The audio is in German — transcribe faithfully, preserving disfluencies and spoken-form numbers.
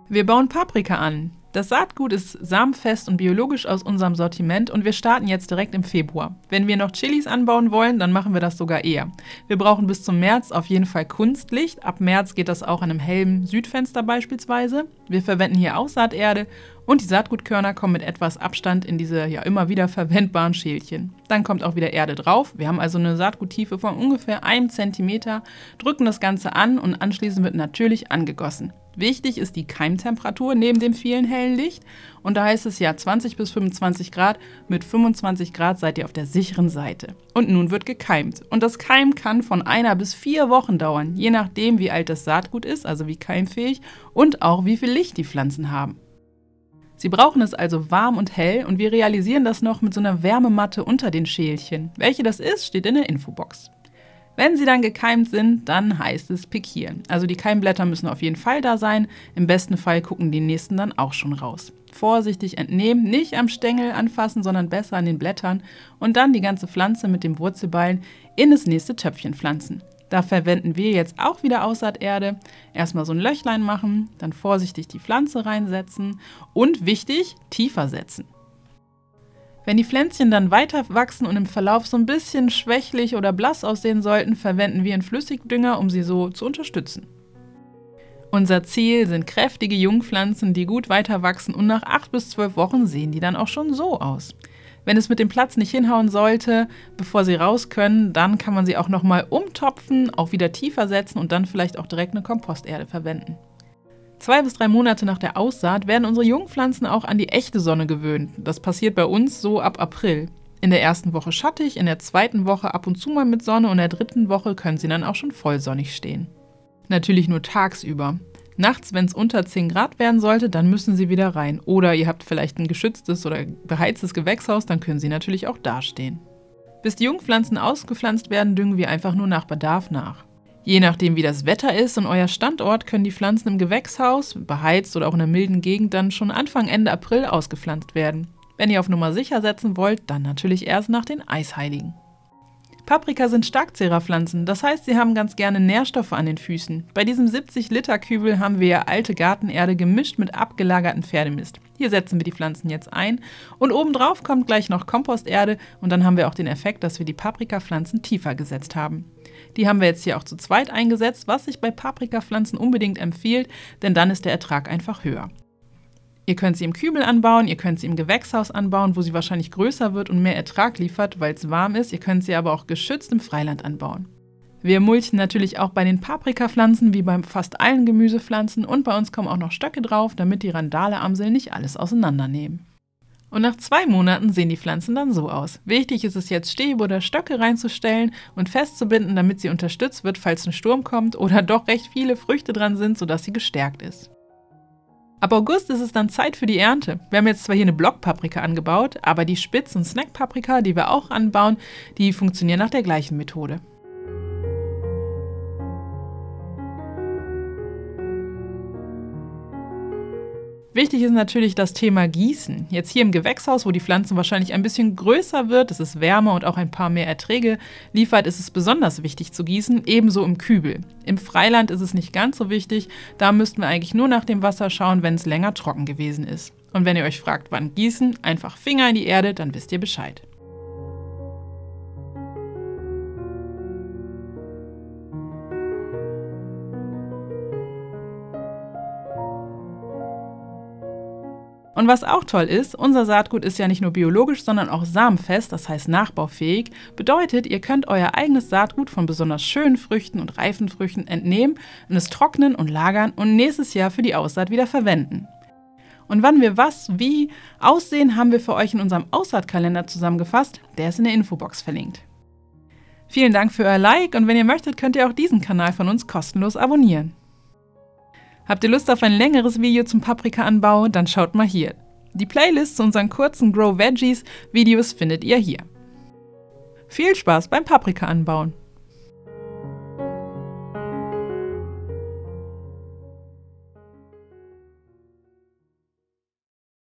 Wir bauen Paprika an. Das Saatgut ist samenfest und biologisch aus unserem Sortiment und wir starten jetzt direkt im Februar. Wenn wir noch Chilis anbauen wollen, dann machen wir das sogar eher. Wir brauchen bis zum März auf jeden Fall Kunstlicht. Ab März geht das auch an einem hellen Südfenster beispielsweise. Wir verwenden hier Aussaaterde und die Saatgutkörner kommen mit etwas Abstand in diese ja immer wieder verwendbaren Schälchen. Dann kommt auch wieder Erde drauf. Wir haben also eine Saatguttiefe von ungefähr einem Zentimeter, drücken das Ganze an und anschließend wird natürlich angegossen. Wichtig ist die Keimtemperatur neben dem vielen hellen Licht und da heißt es ja zwanzig bis fünfundzwanzig Grad, mit fünfundzwanzig Grad seid ihr auf der sicheren Seite. Und nun wird gekeimt und das Keimen kann von einer bis vier Wochen dauern, je nachdem wie alt das Saatgut ist, also wie keimfähig und auch wie viel Licht die Pflanzen haben. Sie brauchen es also warm und hell und wir realisieren das noch mit so einer Wärmematte unter den Schälchen. Welche das ist, steht in der Infobox. Wenn sie dann gekeimt sind, dann heißt es pikieren. Also die Keimblätter müssen auf jeden Fall da sein. Im besten Fall gucken die nächsten dann auch schon raus. Vorsichtig entnehmen, nicht am Stängel anfassen, sondern besser an den Blättern und dann die ganze Pflanze mit dem Wurzelballen in das nächste Töpfchen pflanzen. Da verwenden wir jetzt auch wieder Aussaaterde. Erstmal so ein Löchlein machen, dann vorsichtig die Pflanze reinsetzen und wichtig, tiefer setzen. Wenn die Pflänzchen dann weiter wachsen und im Verlauf so ein bisschen schwächlich oder blass aussehen sollten, verwenden wir einen Flüssigdünger, um sie so zu unterstützen. Unser Ziel sind kräftige Jungpflanzen, die gut weiter wachsen und nach acht bis zwölf Wochen sehen die dann auch schon so aus. Wenn es mit dem Platz nicht hinhauen sollte, bevor sie raus können, dann kann man sie auch nochmal umtopfen, auch wieder tiefer setzen und dann vielleicht auch direkt eine Komposterde verwenden. Zwei bis drei Monate nach der Aussaat werden unsere Jungpflanzen auch an die echte Sonne gewöhnt. Das passiert bei uns so ab April. In der ersten Woche schattig, in der zweiten Woche ab und zu mal mit Sonne und in der dritten Woche können sie dann auch schon vollsonnig stehen. Natürlich nur tagsüber. Nachts, wenn es unter zehn Grad werden sollte, dann müssen sie wieder rein. Oder ihr habt vielleicht ein geschütztes oder beheiztes Gewächshaus, dann können sie natürlich auch da stehen. Bis die Jungpflanzen ausgepflanzt werden, düngen wir einfach nur nach Bedarf nach. Je nachdem, wie das Wetter ist und euer Standort, können die Pflanzen im Gewächshaus, beheizt oder auch in einer milden Gegend, dann schon Anfang, Ende April ausgepflanzt werden. Wenn ihr auf Nummer sicher setzen wollt, dann natürlich erst nach den Eisheiligen. Paprika sind Starkzehrerpflanzen, das heißt, sie haben ganz gerne Nährstoffe an den Füßen. Bei diesem siebzig Liter Kübel haben wir ja alte Gartenerde gemischt mit abgelagertem Pferdemist. Hier setzen wir die Pflanzen jetzt ein und obendrauf kommt gleich noch Komposterde und dann haben wir auch den Effekt, dass wir die Paprikapflanzen tiefer gesetzt haben. Die haben wir jetzt hier auch zu zweit eingesetzt, was sich bei Paprikapflanzen unbedingt empfiehlt, denn dann ist der Ertrag einfach höher. Ihr könnt sie im Kübel anbauen, ihr könnt sie im Gewächshaus anbauen, wo sie wahrscheinlich größer wird und mehr Ertrag liefert, weil es warm ist. Ihr könnt sie aber auch geschützt im Freiland anbauen. Wir mulchen natürlich auch bei den Paprikapflanzen wie bei fast allen Gemüsepflanzen und bei uns kommen auch noch Stöcke drauf, damit die Randale-Amseln nicht alles auseinandernehmen. Und nach zwei Monaten sehen die Pflanzen dann so aus. Wichtig ist es jetzt, Stäbe oder Stöcke reinzustellen und festzubinden, damit sie unterstützt wird, falls ein Sturm kommt oder doch recht viele Früchte dran sind, sodass sie gestärkt ist. Ab August ist es dann Zeit für die Ernte. Wir haben jetzt zwar hier eine Blockpaprika angebaut, aber die Spitz- und Snackpaprika, die wir auch anbauen, die funktionieren nach der gleichen Methode. Wichtig ist natürlich das Thema Gießen. Jetzt hier im Gewächshaus, wo die Pflanze wahrscheinlich ein bisschen größer wird, es ist wärmer und auch ein paar mehr Erträge liefert, ist es besonders wichtig zu gießen, ebenso im Kübel. Im Freiland ist es nicht ganz so wichtig, da müssten wir eigentlich nur nach dem Wasser schauen, wenn es länger trocken gewesen ist. Und wenn ihr euch fragt, wann gießen, einfach Finger in die Erde, dann wisst ihr Bescheid. Und was auch toll ist, unser Saatgut ist ja nicht nur biologisch, sondern auch samenfest, das heißt nachbaufähig. Bedeutet, ihr könnt euer eigenes Saatgut von besonders schönen Früchten und reifen Früchten entnehmen und es trocknen und lagern und nächstes Jahr für die Aussaat wieder verwenden. Und wann wir was, wie aussehen, haben wir für euch in unserem Aussaatkalender zusammengefasst. Der ist in der Infobox verlinkt. Vielen Dank für euer Like und wenn ihr möchtet, könnt ihr auch diesen Kanal von uns kostenlos abonnieren. Habt ihr Lust auf ein längeres Video zum Paprikaanbau? Dann schaut mal hier. Die Playlist zu unseren kurzen Grow Veggies Videos findet ihr hier. Viel Spaß beim Paprikaanbauen!